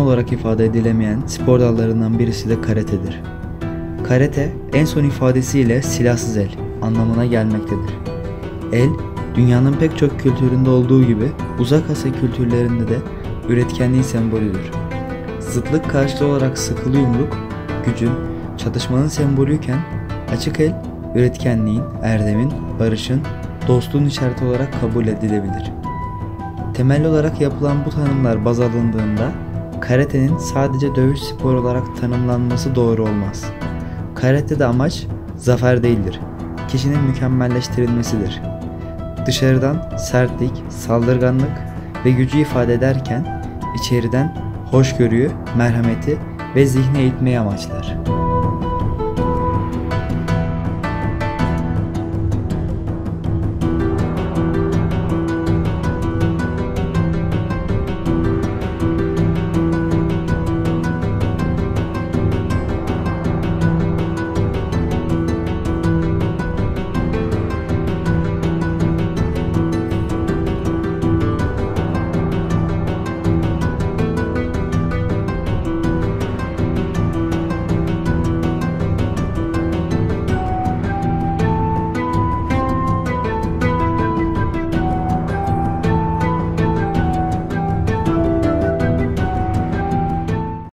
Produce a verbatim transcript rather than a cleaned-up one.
olarak ifade edilemeyen spor dallarından birisi de karatedir. Karate, en son ifadesiyle silahsız el anlamına gelmektedir. El, dünyanın pek çok kültüründe olduğu gibi Uzak Asya kültürlerinde de üretkenliğin sembolüdür. Zıtlık karşılığı olarak sıkılı yumruk, gücün, çatışmanın sembolüyken açık el, üretkenliğin, erdemin, barışın, dostluğun işareti olarak kabul edilebilir. Temel olarak yapılan bu tanımlar baz alındığında karatenin sadece dövüş sporu olarak tanımlanması doğru olmaz. Karate'de amaç zafer değildir, kişinin mükemmelleştirilmesidir. Dışarıdan sertlik, saldırganlık ve gücü ifade ederken içeriden hoşgörüyü, merhameti ve zihni eğitmeyi amaçlar.